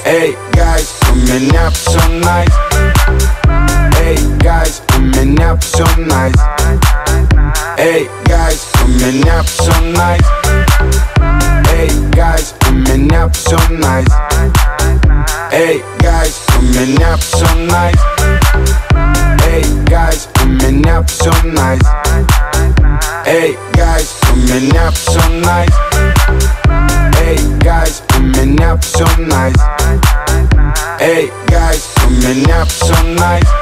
Hey guys, coming up so nice. Hey guys, coming up so nice. Hey guys, coming up so nice. Hey guys, coming up so nice. Hey guys, coming up so nice. Hey guys, coming up so nice. Hey guys, coming up so nice. Hey guys, coming up so nice. Hey guys, coming up so nice.